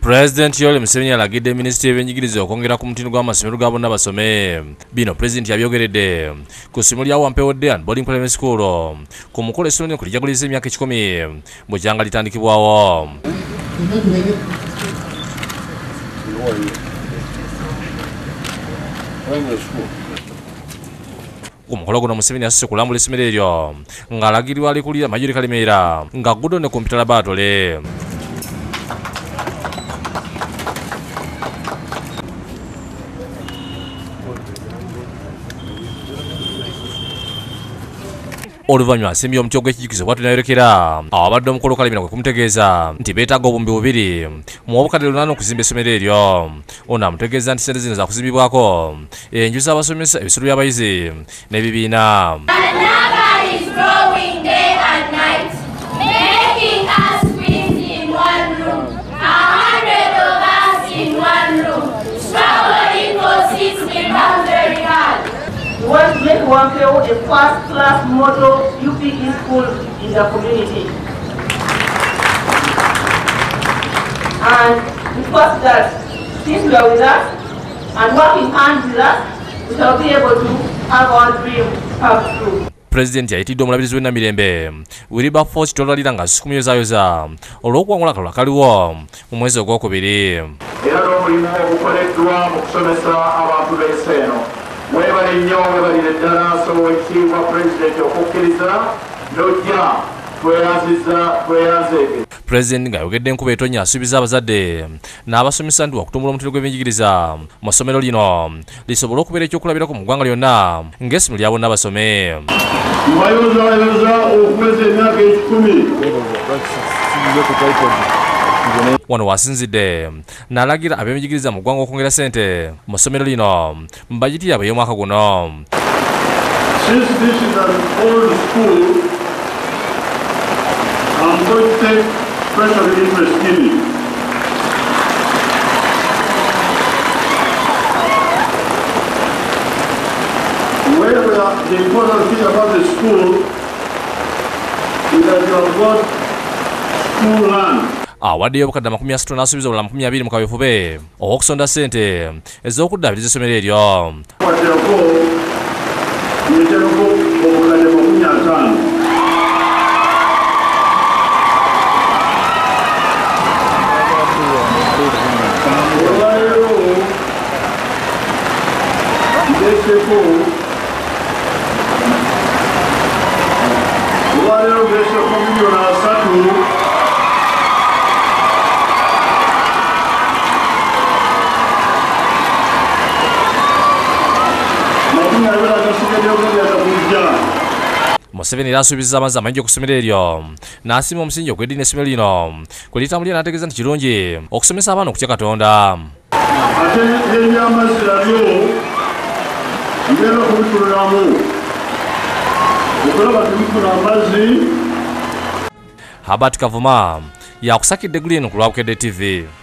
President Yoweri Museveni alagidde Minisitule y'ebyenjigiriza okwongera ku mutindo gw'amasomero ga bonna basome. Bino President yabyogeredde ku ssimu lya Wampeewo and Boarding Primary School ku mukolo essomero ku lijaguzza emyaka 10 bwe kyanga litandikibwawo. Omukolo guno Museveni asuse kulambula essomero eryo ng'alagirirwa alikulira Majuri Kalimeera nga Gudo ne Computer Laboratory. Oluvannyuma asimbye omuti ogw'ekijukizo bw'atunayorekera abadde omukolo Kalimira kwe kumutegeeza nti beetaaga obumbi bubiri mu obukadde 8 okuzimba essomero eryo. Ono amutegeeza nti ssente zino zaakuzimbibwako enju z'abasomesa, ebisolo by'abayizi n'ebibiina. We want to make Wampeewo a first-class model UPE school in the community. And we trust that since you are with us and working hand with us, we shall be able to have our dream come true. President yayitidde omulabirizi w'ennamirembe Wilberforce Tolalira nga asikumyozayoza olw'okuwangula akalulu akaliwo mu mwezi ogwokubiri. Era n'omulimu ogukoleddwa mu kusomesa abantu b'ensi eno. Mwebale nnyo webalire ddala nsonga ekitiibwa Pulezidenti okukkiriza n'ojja tweyanzeege. President ng'ayogedde enkuba etonnya asuubiza abazadde n'abasomesa nti okutumbula omutindo gw'ebyenjigiriza mu ssomero lino lisobole okubeera ekyokulabirako mu ggwanga lyonna ng'essomero lya bonna basome. Mbayozayoza okuweza emyaka 10. Wano wasinzidde n'alagira ab'ebyenjigiriza mu ggwanga okwongera ssente mu ssomero lino mu bajeti yaabwe y'omwaka guno. Since this is an old school, I'm going to take special interest in it. The important thing about the school is that you have got school land. Awaddeyo obukadde 30 n'asuubiza obulala 20 mu kaweefube okusonda ssente ez'okuddaabiriza essomero eryo. Museveni era asuubizza amazzi amangi okusomero eryo n'asima omusingi ogw'eddiini essomero lino kwe litambulira n'ategeeza nti kirungi okusomesa abaana okutya Katonda. Ate n'ebyamazzi nabyo ngenda okubituliramu okulaba tebifuna amazzi. Habert Kavuma yakusakidde Green ku lwa Bukedde TV.